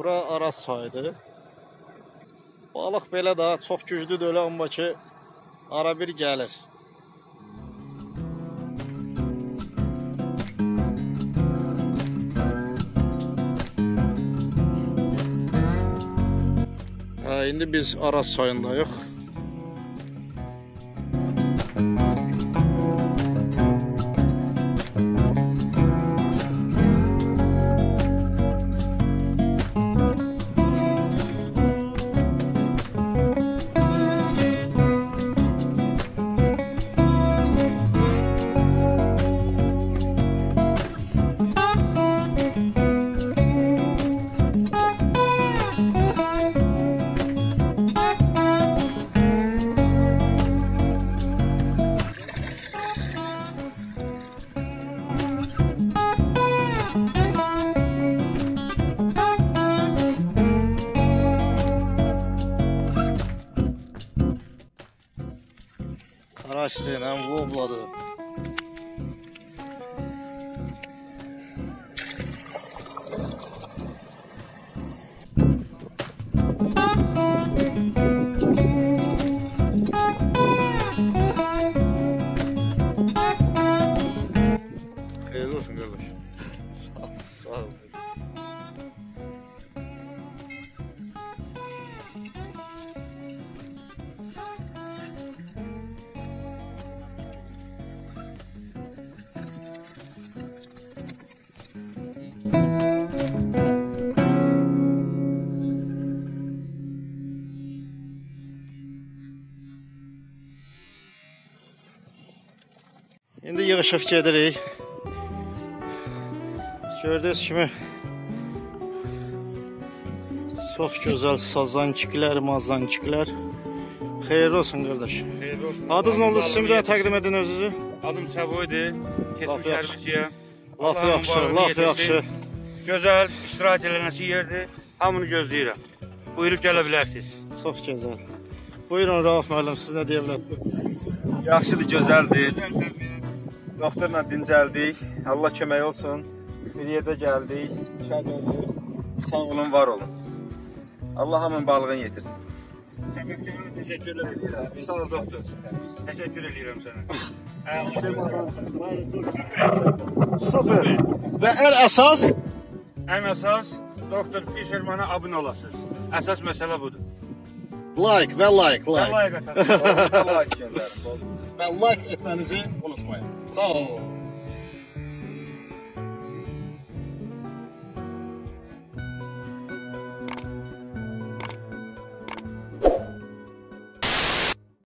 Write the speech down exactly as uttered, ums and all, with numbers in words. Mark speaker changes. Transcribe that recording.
Speaker 1: Bura Araz çayıdır. Balıq belə daha çox güclüdür, öyle amma ki, ara bir gəlir. Hə, indi biz Araz çayındayıq. Karaşsın, hem vobladı. Hayırlı olsun kardeş. Sağ ol. Sağ ol. İndi yığışıb gedirik. Gördüyünüz kimi çox gözəl sazançiklər, mazançiklər. Xeyirli olsun qardaş.
Speaker 2: Xeyirli olsun.
Speaker 1: Adınız nə oldu? Sizin bir təqdim edin özünüzü.
Speaker 2: Adım Səvoydur. Keçmiş hərbçiyəm.
Speaker 1: Laf yaxşı, laf yaxşı.
Speaker 2: Gözəl istirahət eləməsi yerdir. Hamını gözləyirəm. Buyurub gələ bilərsiniz.
Speaker 1: Çox gözəl. Buyurun Rauf müəllim, siz nə deyə bilərsiniz?
Speaker 3: Yaxşıdır, gözəldir. Doktorla dincəldik. Allah kömək olsun. Bir yerdə gəldik. Şad olduq. Sağ olun, var olun. Allah hamının balığını yetirsin.
Speaker 2: Səbəbkəmənə təşəkkürlər edirəm. Sağ ol doktor. Təşəkkür edirəm sənə.
Speaker 1: Super. Və ən əsas?
Speaker 2: Ən əsas doktor Fishermana abunə olasınız. Əsas məsələ budur.
Speaker 1: Like və like, like.
Speaker 2: Like atasınız.
Speaker 3: Like göndərin.
Speaker 1: Və like etmənizi unutmayın. Sağ olun.